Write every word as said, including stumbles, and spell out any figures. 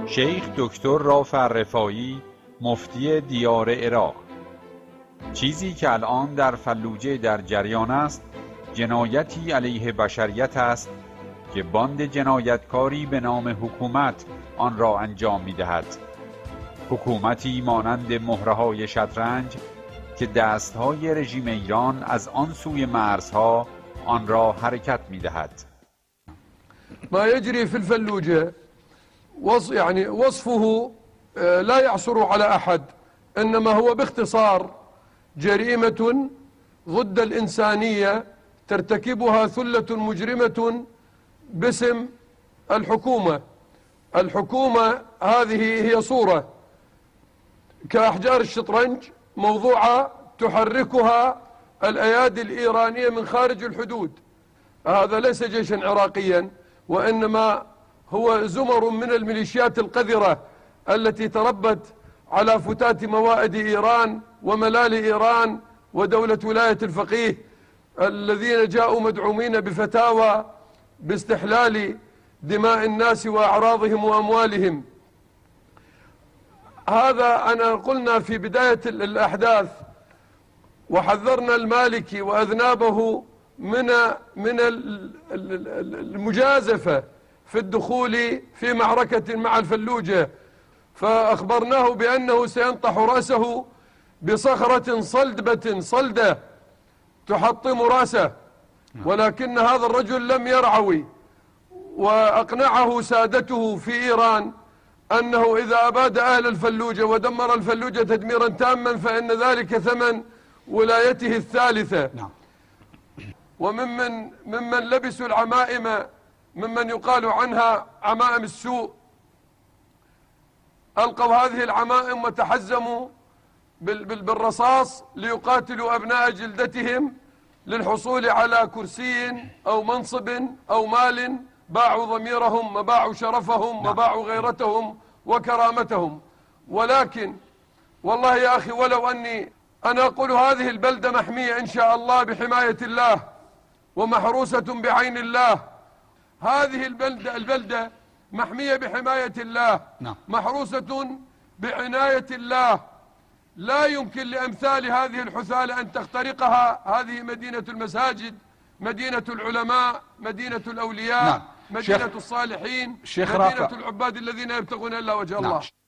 شیخ دکتر رافع رفاعی مفتی دیار عراق: چیزی که الان در فلوجه در جریان است جنایتی علیه بشریت است که باند جنایتکاری به نام حکومت آن را انجام می دهد. حکومتی مانند مهره‌های شطرنج که دستهای رژیم ایران از آن سوی مرزها آن را حرکت می دهد. ما يجري في الفلوجة وص يعني وصفه لا يعصر على أحد، إنما هو باختصار جريمة ضد الإنسانية ترتكبها ثلة مجرمة باسم الحكومة. الحكومة هذه هي صورة كأحجار الشطرنج موضوعة تحركها الأيادي الإيرانية من خارج الحدود. هذا ليس جيشا عراقيا، وإنما هو زمر من الميليشيات القذرة التي تربت على فتات موائد إيران وملال إيران ودولة ولاية الفقيه، الذين جاءوا مدعومين بفتاوى باستحلال دماء الناس وأعراضهم وأموالهم. هذا أنا قلنا في بداية الأحداث وحذرنا المالكي وأذنابه من من المجازفة في الدخول في معركة مع الفلوجة، فأخبرناه بأنه سينطح رأسه بصخرة صلدبة صلدة تحطم رأسه، ولكن هذا الرجل لم يرعوي، وأقنعه سادته في إيران أنه إذا أباد أهل الفلوجة ودمر الفلوجة تدميرا تاما فإن ذلك ثمن ولايته الثالثة. وممن ممن لبسوا العمائم ممن يقال عنها عمائم السوء ألقوا هذه العمائم وتحزموا بالرصاص ليقاتلوا أبناء جلدتهم للحصول على كرسي أو منصب أو مال. باعوا ضميرهم وباعوا شرفهم وباعوا غيرتهم وكرامتهم. ولكن والله يا أخي ولو أني أنا أقول هذه البلدة محمية إن شاء الله بحماية الله ومحروسة بعين الله. هذه البلدة البلدة محمية بحماية الله، محروسة بعناية الله. لا يمكن لأمثال هذه الحثالة أن تخترقها. هذه مدينة المساجد، مدينة العلماء، مدينة الأولياء، مدينة الصالحين، مدينة العباد الذين يبتغون إلا وجه الله.